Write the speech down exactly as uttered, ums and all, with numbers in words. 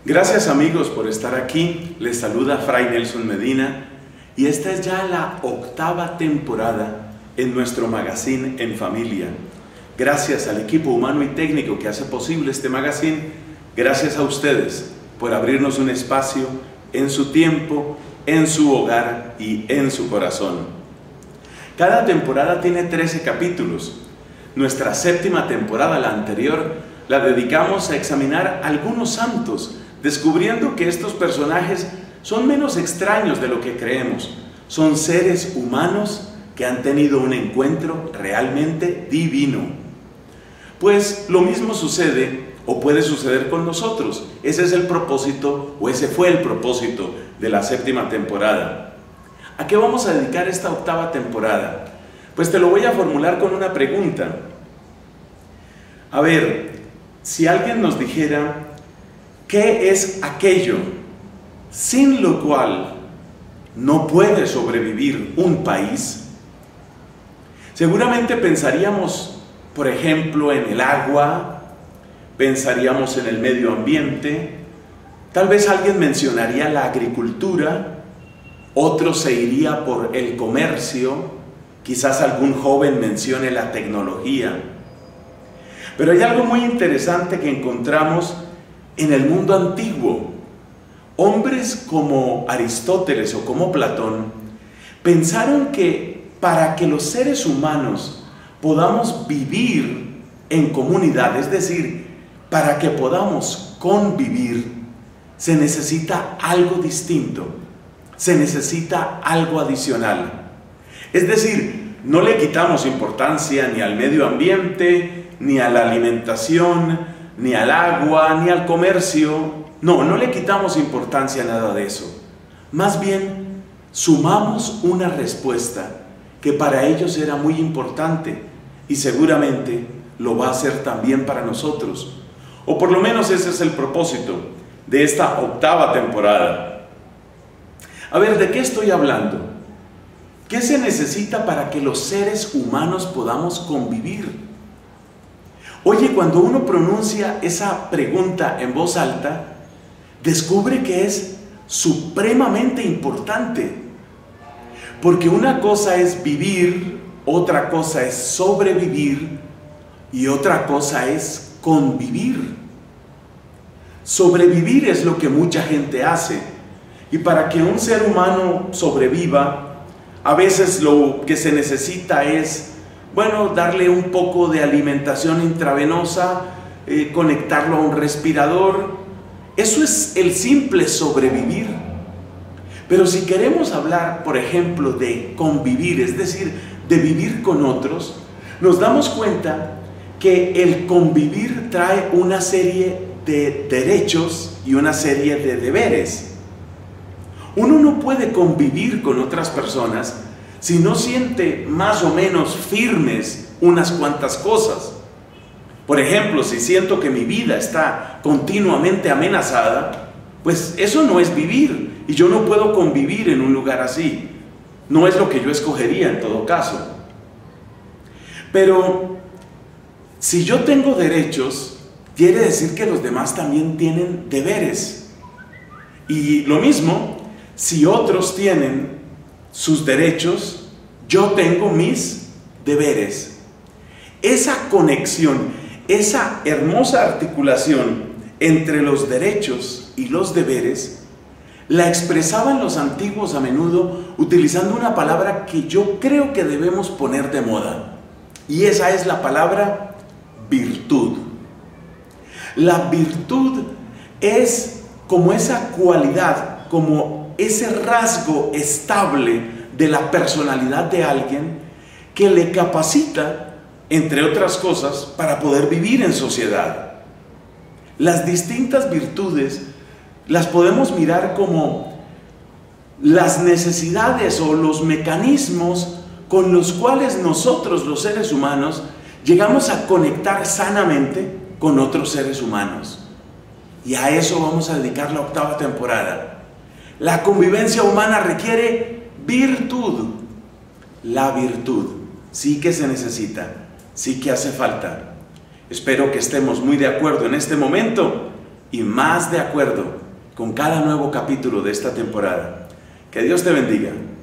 Gracias amigos por estar aquí, les saluda Fray Nelson Medina y esta es ya la octava temporada en nuestro magazine En Familia. Gracias al equipo humano y técnico que hace posible este magazine, gracias a ustedes por abrirnos un espacio en su tiempo, en su hogar y en su corazón. Cada temporada tiene trece capítulos. Nuestra séptima temporada, la anterior, la dedicamos a examinar algunos santos, descubriendo que estos personajes son menos extraños de lo que creemos. Son seres humanos que han tenido un encuentro realmente divino. Pues lo mismo sucede o puede suceder con nosotros. Ese es el propósito, o ese fue el propósito de la séptima temporada. ¿A qué vamos a dedicar esta octava temporada? Pues te lo voy a formular con una pregunta. A ver, si alguien nos dijera, ¿qué es aquello sin lo cual no puede sobrevivir un país? Seguramente pensaríamos, por ejemplo, en el agua, pensaríamos en el medio ambiente, tal vez alguien mencionaría la agricultura, otro se iría por el comercio, quizás algún joven mencione la tecnología. Pero hay algo muy interesante que encontramos en el mundo antiguo. Hombres como Aristóteles o como Platón pensaron que para que los seres humanos podamos vivir en comunidad, es decir, para que podamos convivir, se necesita algo distinto, se necesita algo adicional. Es decir, no le quitamos importancia ni al medio ambiente, ni a la alimentación, ni al agua, ni al comercio. No, no le quitamos importancia a nada de eso. Más bien, sumamos una respuesta que para ellos era muy importante y seguramente lo va a ser también para nosotros. O por lo menos ese es el propósito de esta octava temporada. A ver, ¿de qué estoy hablando? ¿Qué se necesita para que los seres humanos podamos convivir? Oye, cuando uno pronuncia esa pregunta en voz alta, descubre que es supremamente importante. Porque una cosa es vivir, otra cosa es sobrevivir y otra cosa es convivir. Sobrevivir es lo que mucha gente hace. Y para que un ser humano sobreviva, a veces lo que se necesita es, bueno, darle un poco de alimentación intravenosa, eh, conectarlo a un respirador. Eso es el simple sobrevivir. Pero si queremos hablar, por ejemplo, de convivir, es decir, de vivir con otros, nos damos cuenta que el convivir trae una serie de derechos y una serie de deberes. Uno no puede convivir con otras personas si no siente más o menos firmes unas cuantas cosas. Por ejemplo, si siento que mi vida está continuamente amenazada, pues eso no es vivir y yo no puedo convivir en un lugar así. No es lo que yo escogería en todo caso. Pero si yo tengo derechos, quiere decir que los demás también tienen deberes. Y lo mismo, si otros tienen sus derechos, yo tengo mis deberes. Esa conexión, esa hermosa articulación entre los derechos y los deberes, la expresaban los antiguos a menudo utilizando una palabra que yo creo que debemos poner de moda. Y esa es la palabra virtud. La virtud es como esa cualidad, como ese rasgo estable de la personalidad de alguien que le capacita, entre otras cosas, para poder vivir en sociedad. Las distintas virtudes las podemos mirar como las necesidades o los mecanismos con los cuales nosotros, los seres humanos, llegamos a conectar sanamente con otros seres humanos. Y a eso vamos a dedicar la octava temporada. La convivencia humana requiere virtud. La virtud sí que se necesita, sí que hace falta. Espero que estemos muy de acuerdo en este momento y más de acuerdo con cada nuevo capítulo de esta temporada. Que Dios te bendiga.